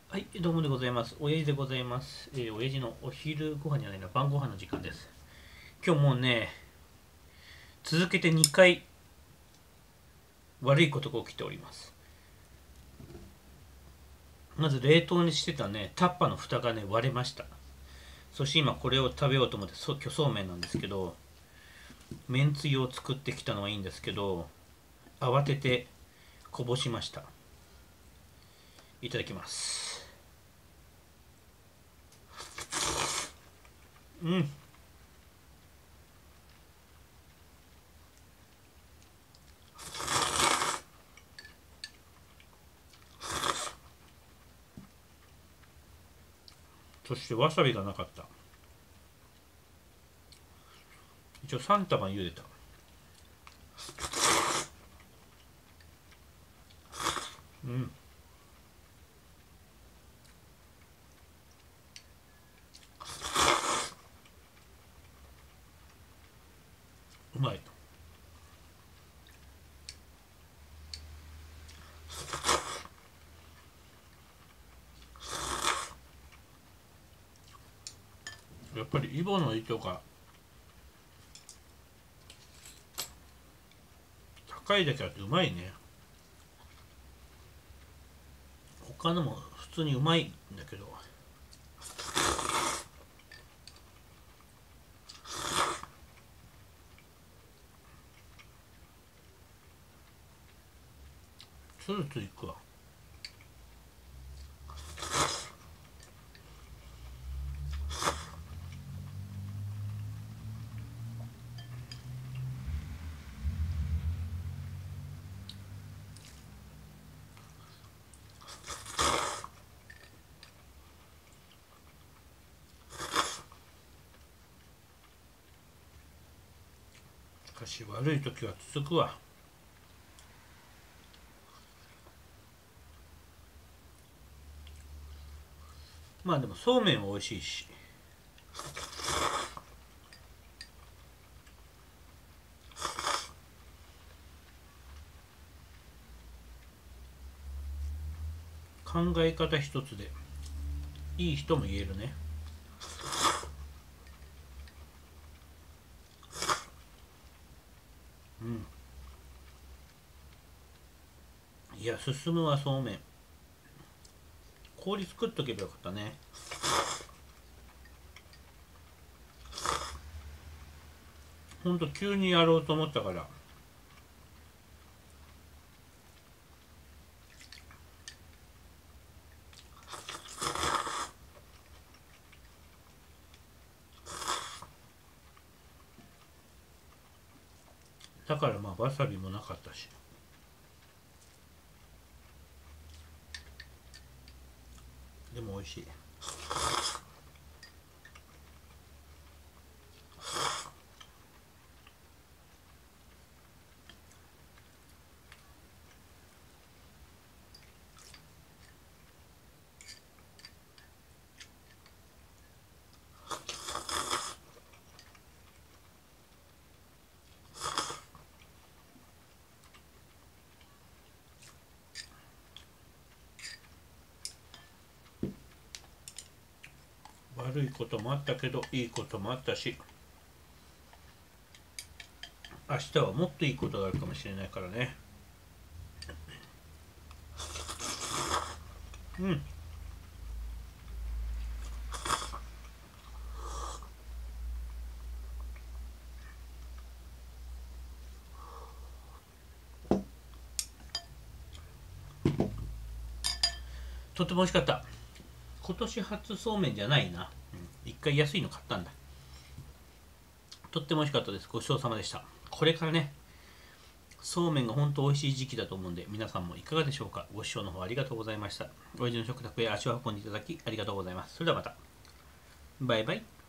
はい、どうもでございます。親父でございます。親父のお昼ご飯じゃないな、晩ご飯の時間です。今日もうね、続けて2回悪いことが起きております。まず冷凍にしてたね、タッパーの蓋がね、割れました。そして今これを食べようと思って、虚そうめんなんですけど、めんつゆを作ってきたのはいいんですけど、慌ててこぼしました。いただきます。うん。そしてわさびがなかった。一応3束茹でた。うん。うまい。やっぱりイボの糸が高いだけあってうまいね。他のも普通にうまいんだけど、ツルツルいくわ。しかし悪い時は続くわ。まあでもそうめんは美味しいし、考え方一つでいい人も言えるね。うん。いや進むわそうめん。氷作っとけばよかったね。ほんと急にやろうと思ったから。だからまあわさびもなかったし。でも美味しい。悪いこともあったけどいいこともあったし、明日はもっといいことがあるかもしれないからね。うん。とても美味しかった。今年初そうめんじゃないな。一回安いの買ったんだ。とっても美味しかったです。ごちそうさまでした。これからね、そうめんが本当美味しい時期だと思うんで、皆さんもいかがでしょうか。ご視聴の方ありがとうございました。おやじの食卓へ足を運んでいただきありがとうございます。それではまた。バイバイ。